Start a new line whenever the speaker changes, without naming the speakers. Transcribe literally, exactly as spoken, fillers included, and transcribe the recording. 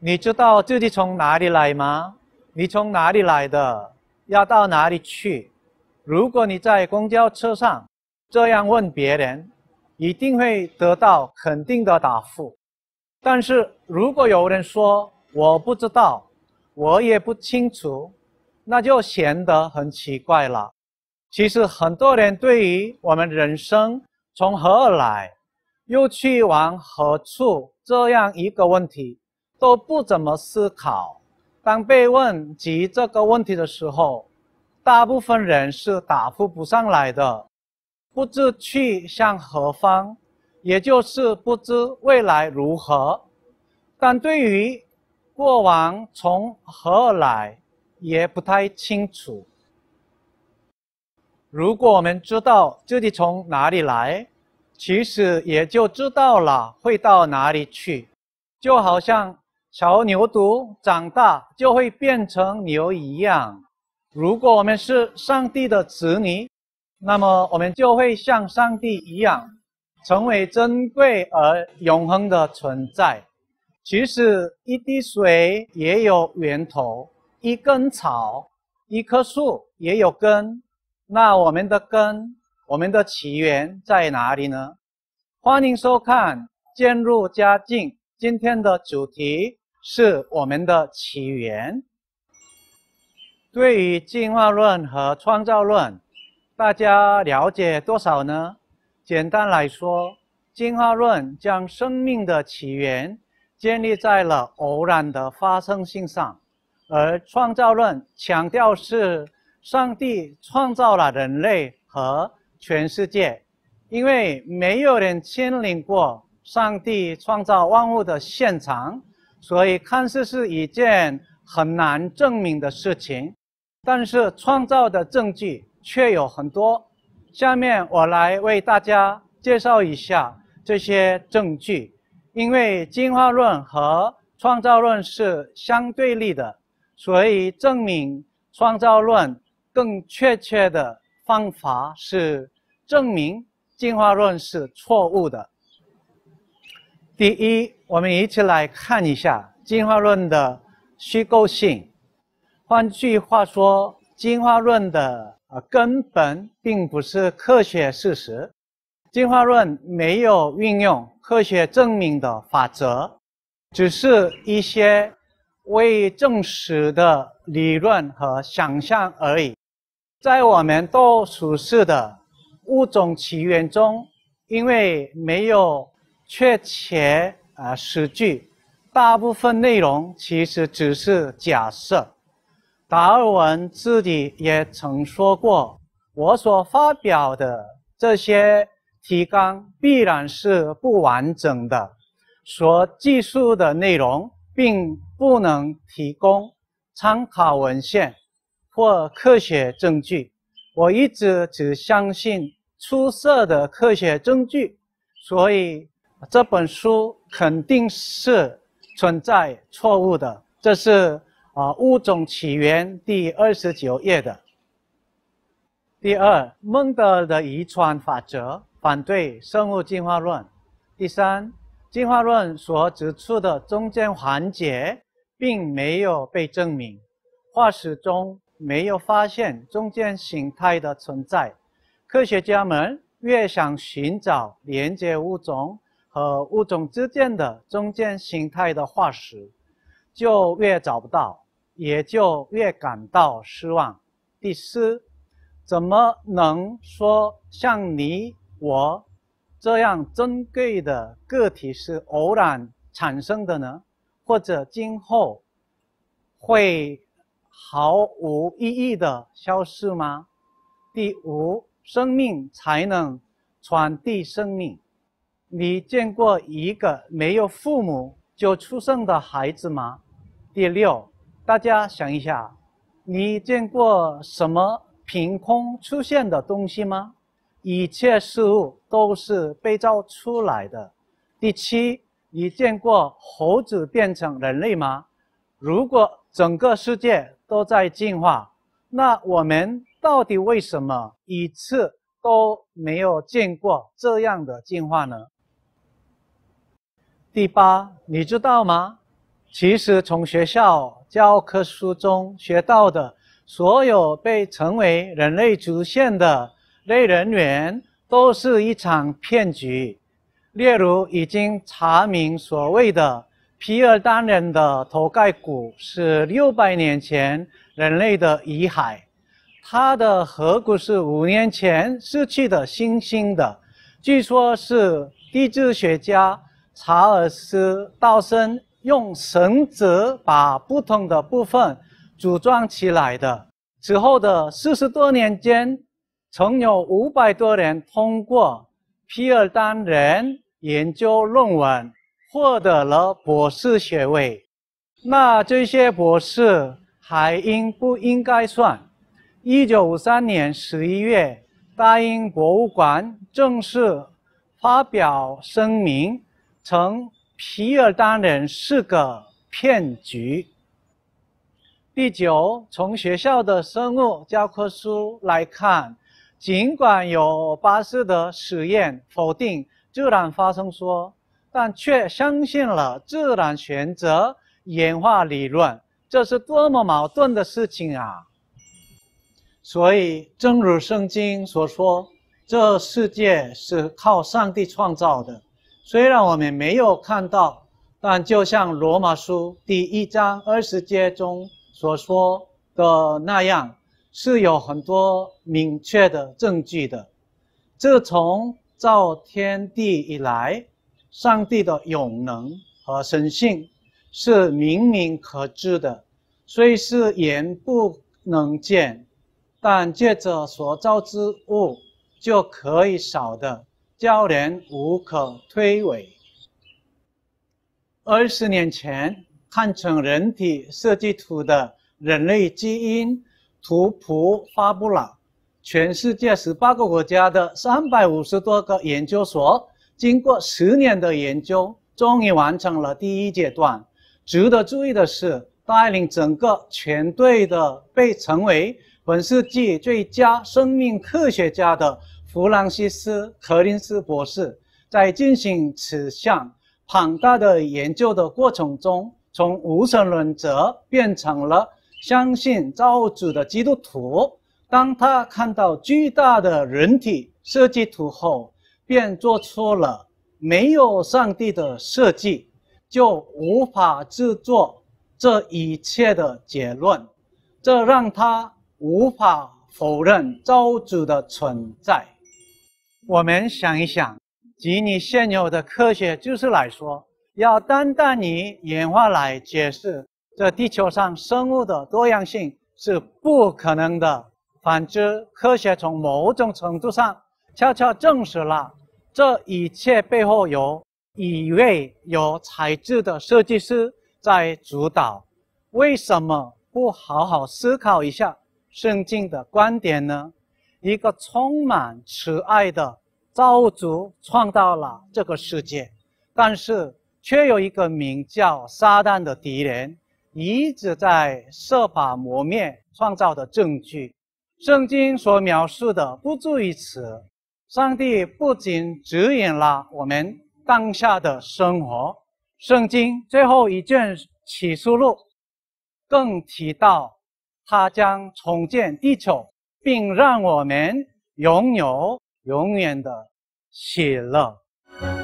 你知道自己从哪里来吗？你从哪里来的？要到哪里去？如果你在公交车上这样问别人，一定会得到肯定的答复。但是如果有人说我不知道，我也不清楚，那就显得很奇怪了。其实很多人对于我们人生从何而来，又去往何处这样一个问题都不怎么思考。当被问及这个问题的时候，大部分人是答复不上来的，不知去向何方，也就是不知未来如何。但对于过往从何而来，也不太清楚。如果我们知道自己从哪里来，其实也就知道了会到哪里去。就好像小牛犊长大就会变成牛一样。如果我们是上帝的子女，那么我们就会像上帝一样，成为珍贵而永恒的存在。其实一滴水也有源头，一根草、一棵树也有根。那我们的根，我们的起源在哪里呢？欢迎收看《渐入佳境》，今天的主题是我们的起源。对于进化论和创造论，大家了解多少呢？简单来说，进化论将生命的起源建立在了偶然的发生性上，而创造论强调是上帝创造了人类和全世界。因为没有人亲临过上帝创造万物的现场，所以看似是一件很难证明的事情。但是创造的证据却有很多。下面我来为大家介绍一下这些证据。因为进化论和创造论是相对立的，所以证明创造论更确切的方法是证明进化论是错误的。第一，我们一起来看一下进化论的虚构性。换句话说，进化论的呃根本并不是科学事实。进化论没有运用科学证明的法则，只是一些未证实的理论和想象而已。在我们都熟悉的物种起源中，因为没有确切呃实据，大部分内容其实只是假设。达尔文自己也曾说过，我所发表的这些提纲必然是不完整的，所记述的内容并不能提供参考文献或科学证据。我一直只相信出色的科学证据，所以这本书肯定是存在错误的。这是啊，物种起源第二十九页的。第二，孟德尔的遗传法则反对生物进化论。第三，进化论所指出的中间环节并没有被证明，化石中没有发现中间形态的存在。科学家们越想寻找连接物种和物种之间的中间形态的化石，就越找不到，也就越感到失望。第四，怎么能说像你我这样珍贵的个体是偶然产生的呢？或者今后会毫无意义的消失吗？第五，生命才能传递生命。你见过一个没有父母就出生的孩子吗？第六，大家想一下，你见过什么凭空出现的东西吗？一切事物都是被造出来的。第七，你见过猴子变成人类吗？如果整个世界都在进化，那我们到底为什么一次都没有见过这样的进化呢？第八，你知道吗？ 其实从学校教科书中学到的所有被称为人类祖先的类人猿，都是一场骗局。例如，已经查明所谓的皮尔丹人的头盖骨是六百年前人类的遗骸，它的颌骨是五年前失去的新兴的，据说是地质学家查尔斯·道森用绳子把不同的部分组装起来的。之后的四十多年间，曾有五百多人通过皮尔丹人研究论文获得了博士学位。那这些博士还应不应该算？一九五三年十一月，大英博物馆正式发表声明，称皮尔丹人是个骗局。第九，从学校的生物教科书来看，尽管有巴斯德实验否定自然发生说，但却相信了自然选择演化理论，这是多么矛盾的事情啊！所以，正如圣经所说，这世界是靠上帝创造的，虽然我们没有看到，但就像罗马书第一章二十节中所说的那样，是有很多明确的证据的。自从造天地以来，上帝的永能和神性是明明可知的，虽是眼不能见，但借着所造之物就可以晓得，叫人无可推诿。二十年前看成人体设计图的人类基因图谱发布了，全世界十八个国家的三百五十多个研究所经过十年的研究，终于完成了第一阶段。值得注意的是，带领整个全队的被称为本世纪最佳生命科学家的弗朗西斯·柯林斯博士，在进行此项庞大的研究的过程中，从无神论者变成了相信造物主的基督徒。当他看到巨大的人体设计图后，便做出了没有上帝的设计就无法制作这一切的结论，这让他无法否认造物主的存在。我们想一想，以你现有的科学知识来说，要单单以演化来解释这地球上生物的多样性是不可能的。反之，科学从某种程度上悄悄证实了这一切背后有一位有才智的设计师在主导。为什么不好好思考一下圣经的观点呢？一个充满慈爱的造物主创造了这个世界，但是却有一个名叫撒旦的敌人一直在设法磨灭创造的证据。圣经所描述的不足于此，上帝不仅指引了我们当下的生活，圣经最后一卷启示录更提到他将重建地球，并让我们拥有永远的喜乐。